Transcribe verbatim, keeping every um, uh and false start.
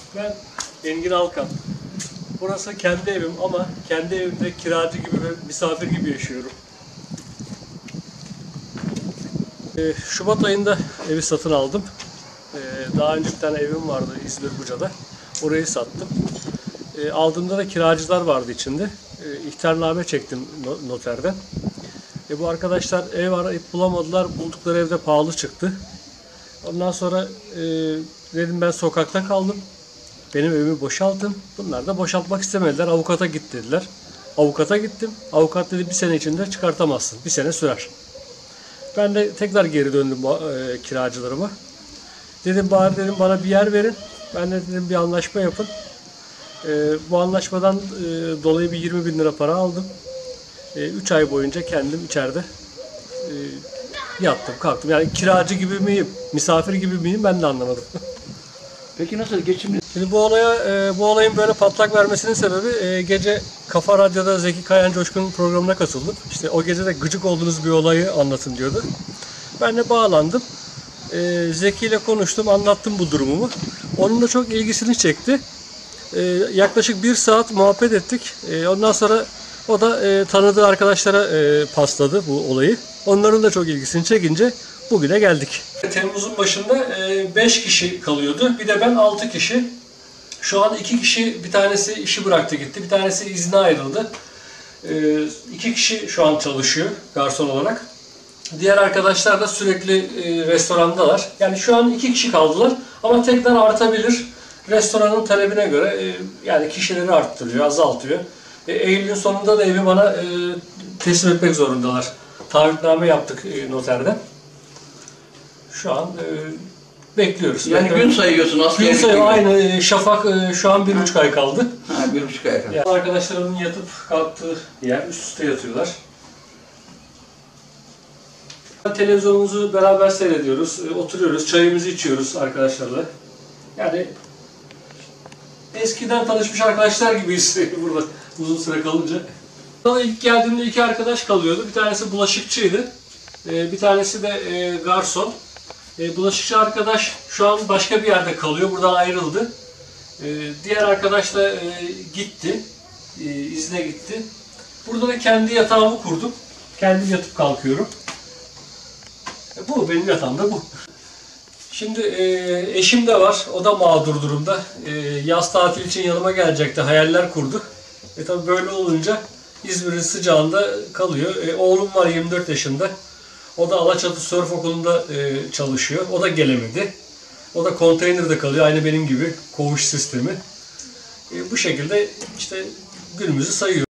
Ben Engin Alkan. Burası kendi evim ama kendi evimde kiracı gibi ve misafir gibi yaşıyorum. Ee, Şubat ayında evi satın aldım. Ee, daha önce bir tane evim vardı İzmir Buca'da. Orayı sattım. Ee, aldığımda da kiracılar vardı içinde. Ee, ihtarname çektim noterden. E, bu arkadaşlar ev arayıp bulamadılar. Buldukları evde pahalı çıktı. Ondan sonra e, dedim ben sokakta kaldım. Benim evimi boşaltın. Bunlar da boşaltmak istemediler. Avukata git dediler. Avukata gittim. Avukat dedi bir sene içinde çıkartamazsın. Bir sene sürer. Ben de tekrar geri döndüm e, kiracılarıma. Dedim bari dedim bana bir yer verin. Ben de dedim bir anlaşma yapın. E, bu anlaşmadan e, dolayı bir yirmi bin lira para aldım. üç ay boyunca kendim içeride e, yattım kalktım. Yani kiracı gibi miyim, misafir gibi miyim ben de anlamadım. Peki nasıl geçimli? Şimdi bu olaya, e, bu olayın böyle patlak vermesinin sebebi e, gece Kafa Radyo'da Zeki Kayan Coşkun'un programına katıldım. İşte o gece de gıcık olduğunuz bir olayı anlatın diyordu. Ben de bağlandım. E, Zeki ile konuştum, anlattım bu durumumu. Onun da çok ilgisini çekti. E, yaklaşık bir saat muhabbet ettik. E, ondan sonra o da e, tanıdığı arkadaşlara e, pasladı bu olayı. Onların da çok ilgisini çekince bugüne geldik. Temmuz'un başında beş kişi kalıyordu. Bir de ben altı kişi. Şu an iki kişi, bir tanesi işi bıraktı gitti. Bir tanesi izne ayrıldı. E, iki kişi şu an çalışıyor garson olarak. Diğer arkadaşlar da sürekli e, restorandalar. Yani şu an iki kişi kaldılar. Ama tekrar artabilir. Restoranın talebine göre e, yani kişileri arttırıyor, azaltıyor. E, Eylül'ün sonunda da evi bana e, teslim etmek zorundalar. Taahhütname yaptık e, noterden. Şu an e, bekliyoruz. Yani gün sayıyorsun aslında. Gün sayıyor aynı. E, Şafak e, şu an bir buçuk ay kaldı. Ha, bir buçuk ay kaldı. Yani arkadaşlarımın yatıp kalktığı yer, üst üste yatıyorlar. Televizyonumuzu beraber seyrediyoruz, e, oturuyoruz, çayımızı içiyoruz arkadaşlarla. Yani eskiden tanışmış arkadaşlar gibiyiz burada uzun süre kalınca. İlk geldiğimde iki arkadaş kalıyordu. Bir tanesi bulaşıkçıydı. Bir tanesi de garson. Bulaşıkçı arkadaş şu an başka bir yerde kalıyor. Buradan ayrıldı. Diğer arkadaş da gitti. İzne gitti. Burada da kendi yatağımı kurdum. Kendim yatıp kalkıyorum. Bu benim yatağım da bu. Şimdi e, eşim de var. O da mağdur durumda. E, yaz tatil için yanıma gelecekti. Hayaller kurdu. E tabi böyle olunca İzmir'in sıcağında kalıyor. E, oğlum var yirmi dört yaşında. O da Alaçatı Surf Okulu'nda e, çalışıyor. O da gelemedi. O da konteynerde kalıyor. Aynı benim gibi. Koğuş sistemi. E, bu şekilde işte günümüzü sayıyor.